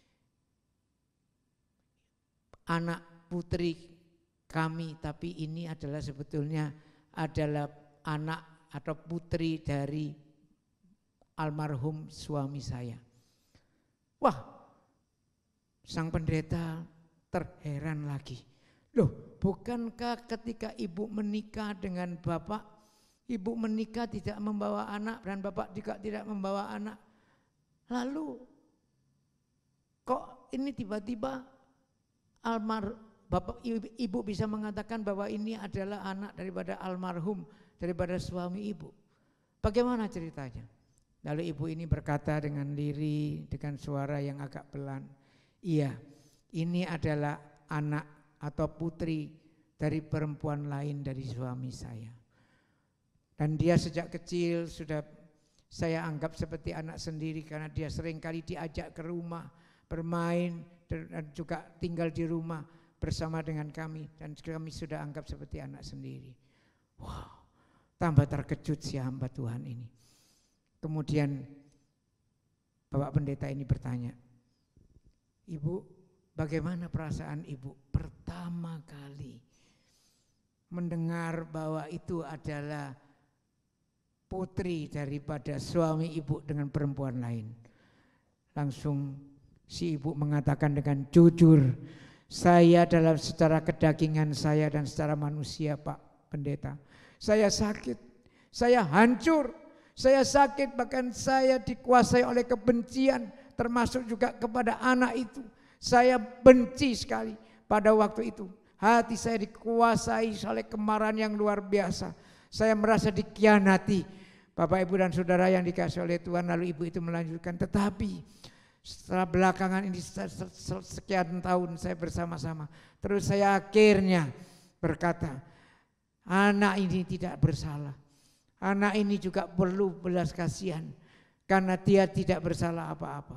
Speaker 3: anak putri kami, tapi ini adalah sebetulnya adalah anak atau putri dari almarhum suami saya. Wah, sang pendeta terheran lagi. Loh, bukankah ketika ibu menikah dengan bapak, ibu menikah tidak membawa anak dan bapak juga tidak membawa anak. Lalu kok ini tiba-tiba almar bapak ibu bisa mengatakan bahwa ini adalah anak daripada almarhum, daripada suami ibu. Bagaimana ceritanya? Lalu ibu ini berkata dengan lirih, dengan suara yang agak pelan, iya, ini adalah anak atau putri dari perempuan lain dari suami saya. Dan dia sejak kecil sudah saya anggap seperti anak sendiri karena dia seringkali diajak ke rumah bermain dan juga tinggal di rumah bersama dengan kami dan kami sudah anggap seperti anak sendiri. Wow, tambah terkejut si hamba Tuhan ini. Kemudian Bapak Pendeta ini bertanya, Ibu, bagaimana perasaan Ibu pertama kali mendengar bahwa itu adalah putri daripada suami Ibu dengan perempuan lain? Langsung si ibu mengatakan dengan jujur, saya dalam secara kedagingan saya dan secara manusia Pak Pendeta, saya sakit, saya hancur, saya sakit, bahkan saya dikuasai oleh kebencian termasuk juga kepada anak itu. Saya benci sekali pada waktu itu. Hati saya dikuasai oleh kemarahan yang luar biasa. Saya merasa dikhianati. Bapak, Ibu dan Saudara yang dikasihi oleh Tuhan, lalu ibu itu melanjutkan, tetapi setelah belakangan ini sekian tahun saya bersama-sama, terus saya akhirnya berkata, anak ini tidak bersalah. Anak ini juga perlu belas kasihan karena dia tidak bersalah apa-apa.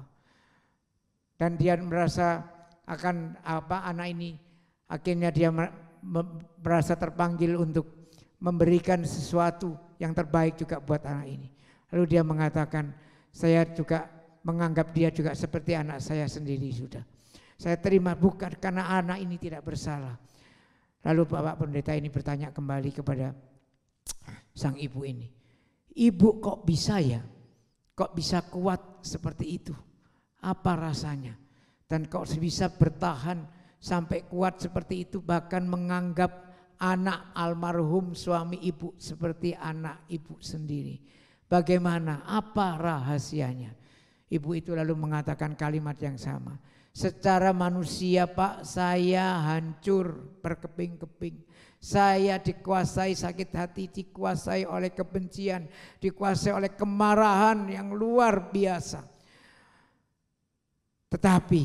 Speaker 3: Dan dia merasa akan apa anak ini akhirnya dia merasa terpanggil untuk memberikan sesuatu yang terbaik juga buat anak ini. Lalu dia mengatakan, saya juga menganggap dia juga seperti anak saya sendiri sudah. Saya terima bukan karena anak ini tidak bersalah. Lalu Bapak Pendeta ini bertanya kembali kepada sang ibu ini. Ibu kok bisa ya? Kok bisa kuat seperti itu? Apa rasanya? Dan kok bisa bertahan sampai kuat seperti itu, bahkan menganggap anak almarhum suami ibu seperti anak ibu sendiri. Bagaimana? Apa rahasianya? Ibu itu lalu mengatakan kalimat yang sama. Secara manusia Pak, saya hancur berkeping-keping. Saya dikuasai sakit hati, dikuasai oleh kebencian, dikuasai oleh kemarahan yang luar biasa. Tetapi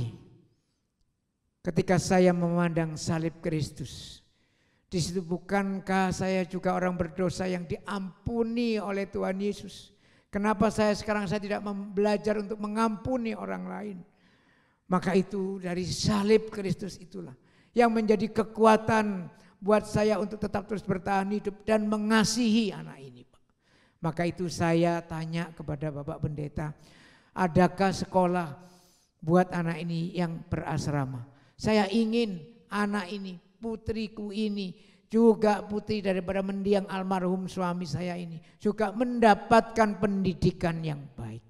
Speaker 3: ketika saya memandang salib Kristus, di situ bukankah saya juga orang berdosa yang diampuni oleh Tuhan Yesus? Kenapa saya sekarang saya tidak belajar untuk mengampuni orang lain? Maka itu dari salib Kristus itulah yang menjadi kekuatan buat saya untuk tetap terus bertahan hidup dan mengasihi anak ini, Pak. Maka itu saya tanya kepada Bapak Pendeta, adakah sekolah buat anak ini yang berasrama? Saya ingin anak ini, putriku ini, juga putri daripada mendiang almarhum suami saya ini juga mendapatkan pendidikan yang baik.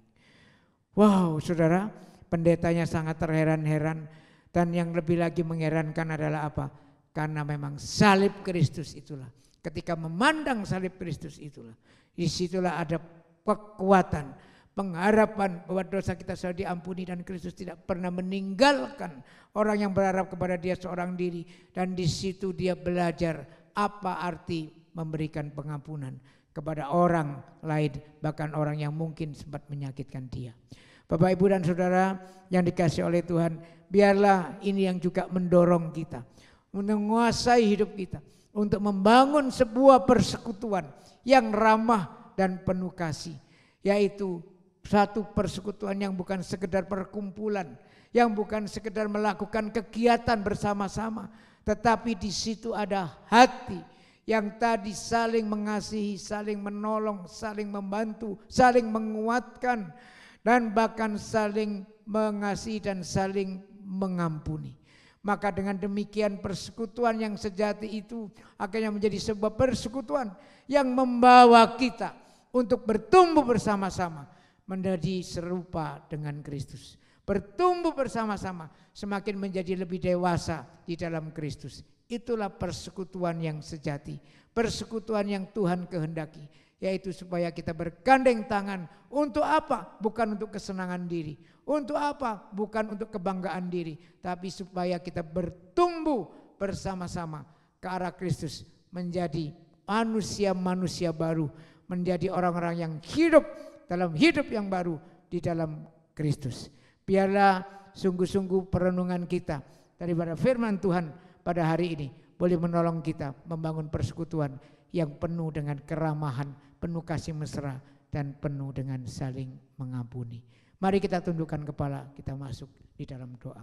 Speaker 3: Wow, saudara, pendetanya sangat terheran-heran, dan yang lebih lagi mengherankan adalah apa? Karena memang salib Kristus itulah, ketika memandang salib Kristus itulah, disitulah ada kekuatan, pengharapan bahwa dosa kita sudah diampuni dan Kristus tidak pernah meninggalkan orang yang berharap kepada Dia seorang diri. Dan di situ dia belajar apa arti memberikan pengampunan kepada orang lain, bahkan orang yang mungkin sempat menyakitkan dia. Bapak, Ibu dan Saudara yang dikasihi oleh Tuhan, biarlah ini yang juga mendorong kita, menguasai hidup kita untuk membangun sebuah persekutuan yang ramah dan penuh kasih, yaitu satu persekutuan yang bukan sekedar perkumpulan, yang bukan sekedar melakukan kegiatan bersama-sama, tetapi di situ ada hati yang tadi saling mengasihi, saling menolong, saling membantu, saling menguatkan, dan bahkan saling mengasihi dan saling mengampuni. Maka dengan demikian persekutuan yang sejati itu akhirnya menjadi sebuah persekutuan yang membawa kita untuk bertumbuh bersama-sama menjadi serupa dengan Kristus. Bertumbuh bersama-sama semakin menjadi lebih dewasa di dalam Kristus. Itulah persekutuan yang sejati, persekutuan yang Tuhan kehendaki, yaitu supaya kita bergandeng tangan. Untuk apa? Bukan untuk kesenangan diri. Untuk apa? Bukan untuk kebanggaan diri, tapi supaya kita bertumbuh bersama-sama ke arah Kristus, menjadi manusia-manusia baru, menjadi orang-orang yang hidup dalam hidup yang baru di dalam Kristus. Biarlah sungguh-sungguh perenungan kita daripada firman Tuhan pada hari ini boleh menolong kita membangun persekutuan yang penuh dengan keramahan, penuh kasih mesra, dan penuh dengan saling mengampuni. Mari kita tundukkan kepala, kita masuk di dalam doa.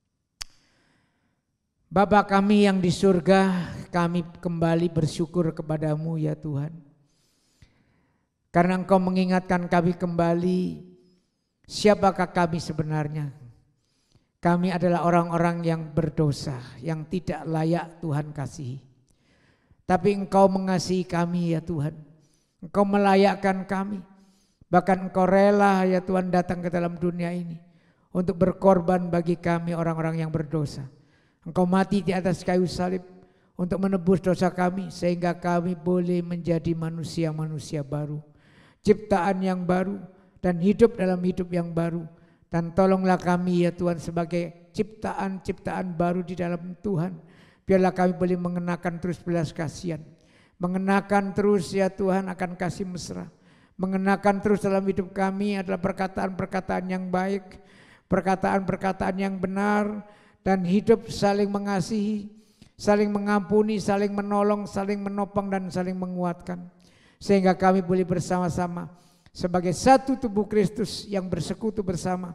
Speaker 3: Bapa kami yang di surga, kami kembali bersyukur kepadamu ya Tuhan. Karena Engkau mengingatkan kami kembali, siapakah kami sebenarnya? Kami adalah orang-orang yang berdosa, yang tidak layak Tuhan kasihi. Tapi Engkau mengasihi kami ya Tuhan. Engkau melayakkan kami. Bahkan Engkau rela ya Tuhan datang ke dalam dunia ini untuk berkorban bagi kami orang-orang yang berdosa. Engkau mati di atas kayu salib untuk menebus dosa kami sehingga kami boleh menjadi manusia-manusia baru, ciptaan yang baru dan hidup dalam hidup yang baru. Dan tolonglah kami ya Tuhan sebagai ciptaan-ciptaan baru di dalam Tuhan. Biarlah kami boleh mengenakan terus belas kasihan, mengenakan terus ya Tuhan akan kasih mesra. Mengenakan terus dalam hidup kami adalah perkataan-perkataan yang baik, perkataan-perkataan yang benar, dan hidup saling mengasihi, saling mengampuni, saling menolong, saling menopang, dan saling menguatkan. Sehingga kami boleh bersama-sama sebagai satu tubuh Kristus yang bersekutu bersama,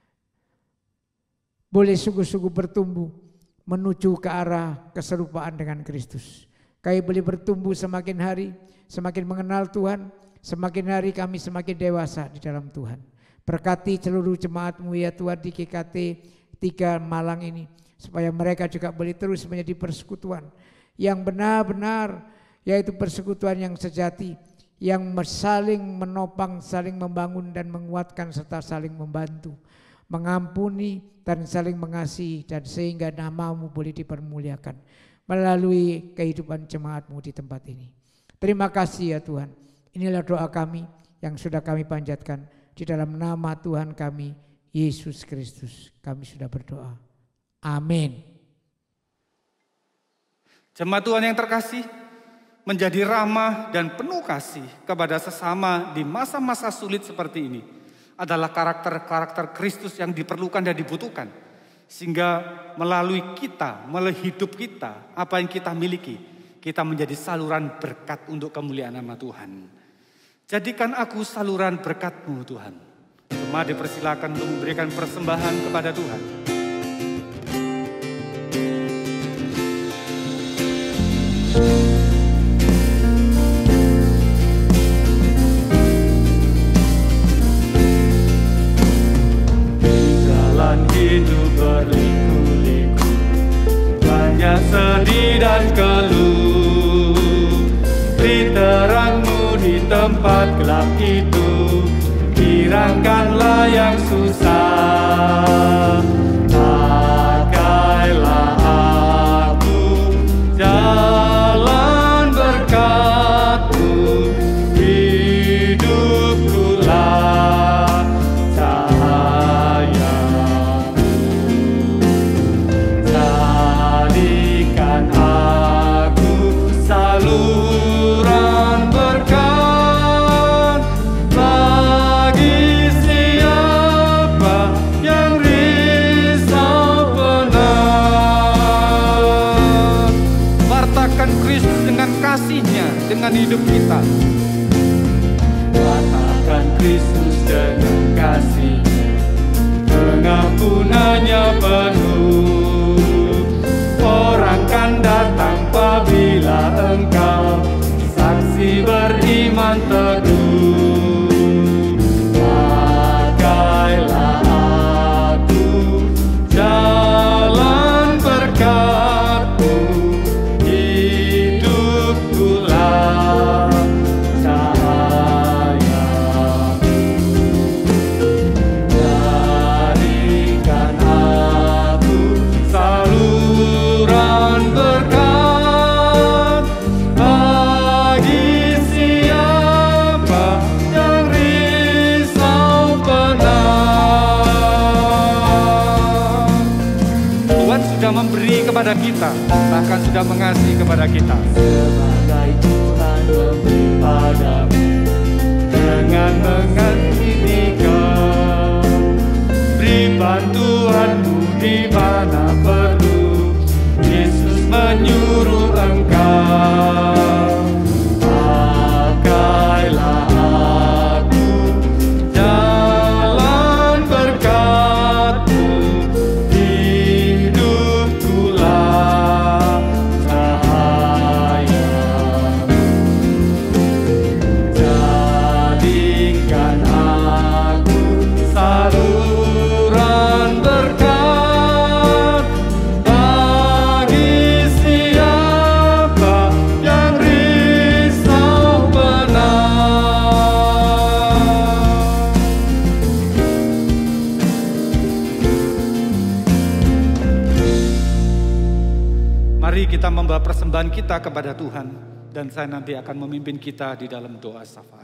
Speaker 3: boleh sungguh-sungguh bertumbuh menuju ke arah keserupaan dengan Kristus. Kami boleh bertumbuh semakin hari, semakin mengenal Tuhan, semakin hari kami semakin dewasa di dalam Tuhan. Berkati seluruh jemaat-Mu ya Tuhan di G K T tiga Malang ini, supaya mereka juga boleh terus menjadi persekutuan yang benar-benar, yaitu persekutuan yang sejati, yang saling menopang, saling membangun dan menguatkan serta saling membantu, mengampuni dan saling mengasihi, dan sehingga nama-Mu boleh dipermuliakan melalui kehidupan jemaat-Mu di tempat ini. Terima kasih ya Tuhan. Inilah doa kami yang sudah kami panjatkan Di dalam nama Tuhan kami, Yesus Kristus, kami sudah berdoa. Amin.
Speaker 1: Jemaat Tuhan yang terkasih, menjadi ramah dan penuh kasih kepada sesama di masa-masa sulit seperti ini adalah karakter-karakter Kristus yang diperlukan dan dibutuhkan. Sehingga melalui kita, melalui hidup kita, apa yang kita miliki, kita menjadi saluran berkat untuk kemuliaan nama Tuhan. Jadikan aku saluran berkat-Mu Tuhan. Semua dipersilakan untuk memberikan persembahan kepada Tuhan.
Speaker 2: Jalan hidup berliku-liku, banyak sedih dan keluh. Beri terang-Mu di tempat gelap itu, hilangkanlah yang susah. Pakailah aku jalan berkat-Mu, hidupkulah cahaya-Mu. Jadikan aku saluran berkat bagi siapa yang risau benar.
Speaker 1: Wartakan Kristus dengan kasih-Nya, dengan hidup kita.
Speaker 2: Wartakan Kristus dengan kasih, pengampunannya penuh. Orang kan datang apabila engkau saksi beriman teguh. Pakailah aku jalan berkat-Mu, hidupkulah cahaya-Mu. Jadikan aku saluran berkat bagi siapa yang risau benar.
Speaker 1: Tuhan sudah memberi kepada kita, bahkan sudah mengasihi kepada kita.
Speaker 2: Sebagai Tuhan memberi padamu dengan mengasihi kau, beri bantuan-Mu di mana perlu. Yesus menyuruh engkau, pakailah aku jalan berkat-Mu, hidupkulah cahaya-Mu. Jadikan aku saluran berkat bagi siapa yang risau benar.
Speaker 1: Mari kita membawa persembahan kita kepada Tuhan, dan saya nanti akan memimpin kita di dalam doa syafaat.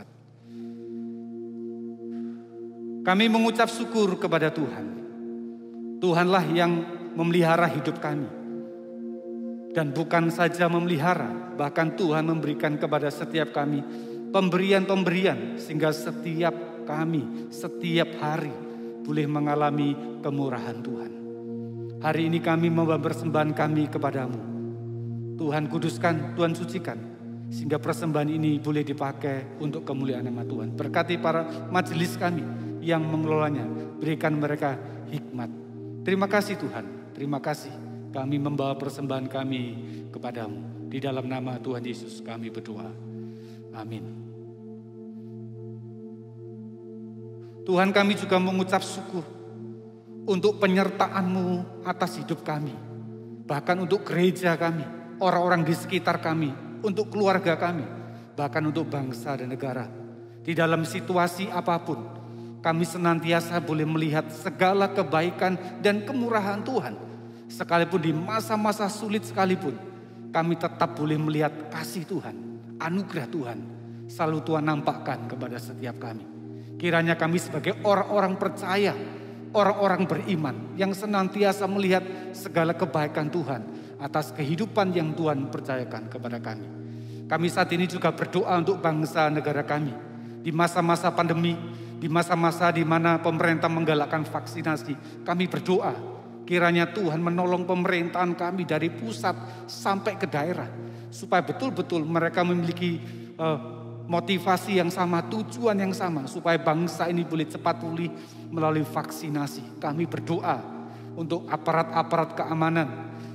Speaker 1: Kami mengucap syukur kepada Tuhan. Tuhanlah yang memelihara hidup kami. Dan bukan saja memelihara, bahkan Tuhan memberikan kepada setiap kami pemberian-pemberian, sehingga setiap kami, setiap hari boleh mengalami kemurahan Tuhan. Hari ini kami membawa persembahan kami kepadamu. Tuhan kuduskan, Tuhan sucikan, sehingga persembahan ini boleh dipakai untuk kemuliaan nama Tuhan. Berkati para majelis kami yang mengelolanya, berikan mereka hikmat. Terima kasih Tuhan, terima kasih. Kami membawa persembahan kami kepadamu. Di dalam nama Tuhan Yesus kami berdoa. Amin. Tuhan, kami juga mengucap syukur untuk penyertaan-Mu atas hidup kami. Bahkan untuk gereja kami, orang-orang di sekitar kami, untuk keluarga kami, bahkan untuk bangsa dan negara. Di dalam situasi apapun, kami senantiasa boleh melihat segala kebaikan dan kemurahan Tuhan. Sekalipun di masa-masa sulit sekalipun, kami tetap boleh melihat kasih Tuhan, anugerah Tuhan, selalu Tuhan nampakkan kepada setiap kami. Kiranya kami sebagai orang-orang percaya, orang-orang beriman yang senantiasa melihat segala kebaikan Tuhan atas kehidupan yang Tuhan percayakan kepada kami. Kami saat ini juga berdoa untuk bangsa negara kami. Di masa-masa pandemi, di masa-masa di mana pemerintah menggalakkan vaksinasi, kami berdoa kiranya Tuhan menolong pemerintahan kami dari pusat sampai ke daerah, supaya betul-betul mereka memiliki uh, motivasi yang sama, tujuan yang sama, supaya bangsa ini boleh cepat pulih melalui vaksinasi. Kami berdoa untuk aparat-aparat keamanan,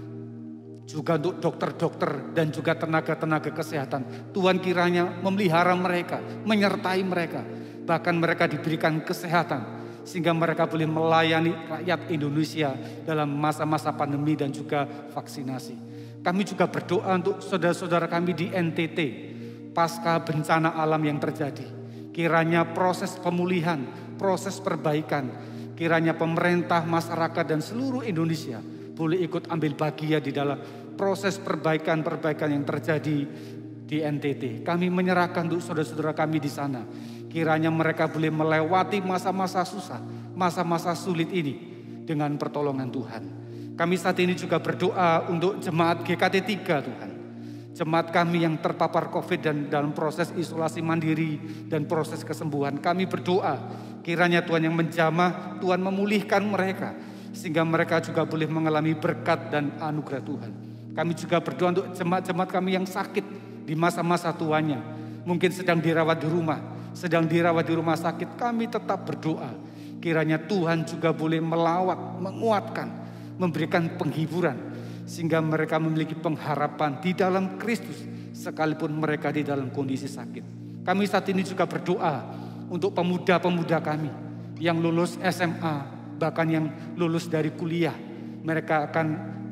Speaker 1: juga untuk dokter-dokter dan juga tenaga-tenaga kesehatan. Tuhan kiranya memelihara mereka, menyertai mereka, bahkan mereka diberikan kesehatan sehingga mereka boleh melayani rakyat Indonesia dalam masa-masa pandemi dan juga vaksinasi. Kami juga berdoa untuk saudara-saudara kami di N T T pasca bencana alam yang terjadi. Kiranya proses pemulihan, proses perbaikan, kiranya pemerintah, masyarakat dan seluruh Indonesia boleh ikut ambil bagian di dalam proses perbaikan-perbaikan yang terjadi di N T T. Kami menyerahkan untuk saudara-saudara kami di sana. Kiranya mereka boleh melewati masa-masa susah, masa-masa sulit ini dengan pertolongan Tuhan. Kami saat ini juga berdoa untuk jemaat G K T tiga Tuhan. Jemaat kami yang terpapar COVID dan dalam proses isolasi mandiri dan proses kesembuhan. Kami berdoa kiranya Tuhan yang menjamah, Tuhan memulihkan mereka, sehingga mereka juga boleh mengalami berkat dan anugerah Tuhan. Kami juga berdoa untuk jemaat-jemaat kami yang sakit di masa-masa tuanya. Mungkin sedang dirawat di rumah, sedang dirawat di rumah sakit. Kami tetap berdoa kiranya Tuhan juga boleh melawat, menguatkan, memberikan penghiburan, sehingga mereka memiliki pengharapan di dalam Kristus sekalipun mereka di dalam kondisi sakit. Kami saat ini juga berdoa untuk pemuda-pemuda kami yang lulus S M A, bahkan yang lulus dari kuliah. Mereka akan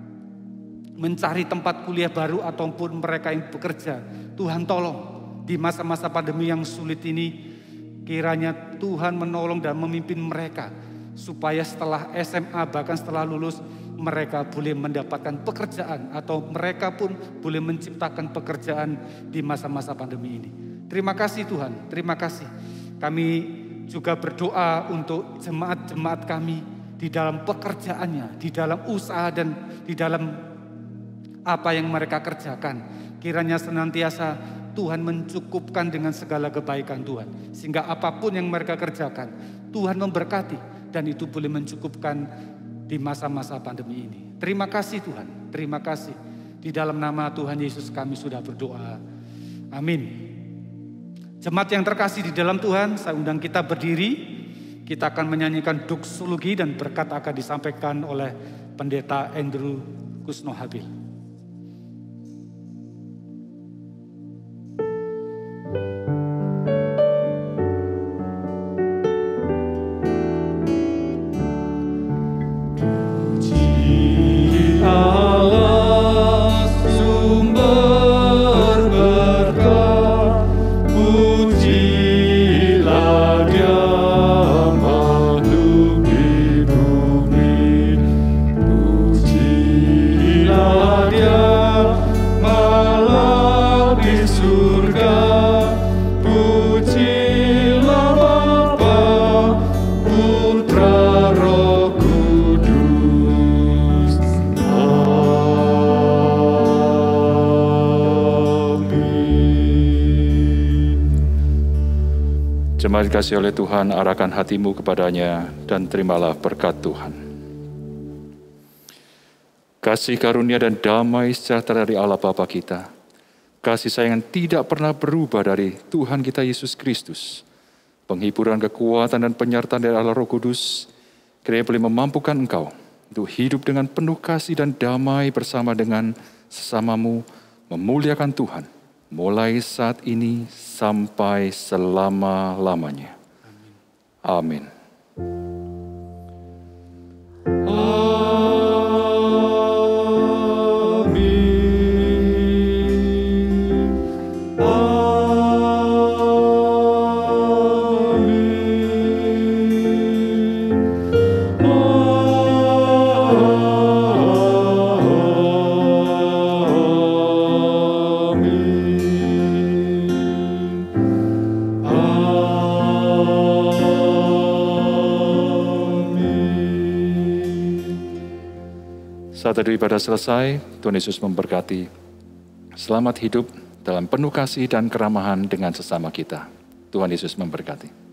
Speaker 1: mencari tempat kuliah baru ataupun mereka yang bekerja. Tuhan tolong di masa-masa pandemi yang sulit ini, kiranya Tuhan menolong dan memimpin mereka supaya setelah S M A bahkan setelah lulus mereka boleh mendapatkan pekerjaan atau mereka pun boleh menciptakan pekerjaan di masa-masa pandemi ini. Terima kasih Tuhan, terima kasih. Kami juga berdoa untuk jemaat-jemaat kami di dalam pekerjaannya, di dalam usaha dan di dalam apa yang mereka kerjakan. Kiranya senantiasa Tuhan mencukupkan dengan segala kebaikan Tuhan. Sehingga apapun yang mereka kerjakan, Tuhan memberkati dan itu boleh mencukupkan di masa-masa pandemi ini. Terima kasih Tuhan, terima kasih. Di dalam nama Tuhan Yesus kami sudah berdoa. Amin. Jemaat yang terkasih di dalam Tuhan, saya undang kita berdiri. Kita akan menyanyikan doksologi dan berkat akan disampaikan oleh Pendeta Andrew Kusnohabil.
Speaker 4: Jemaat dikasihi oleh Tuhan, arahkan hatimu kepadanya dan terimalah berkat Tuhan. Kasih karunia dan damai sejahtera dari Allah Bapa kita, kasih sayang yang tidak pernah berubah dari Tuhan kita Yesus Kristus, penghiburan, kekuatan dan penyertaan dari Allah Roh Kudus, kiranya boleh memampukan engkau untuk hidup dengan penuh kasih dan damai bersama dengan sesamamu, memuliakan Tuhan, mulai saat ini sampai selama-lamanya. Amin.
Speaker 2: Oh
Speaker 4: Saat teduh ibadah selesai, Tuhan Yesus memberkati. Selamat hidup dalam penuh kasih dan keramahan dengan sesama kita. Tuhan Yesus memberkati.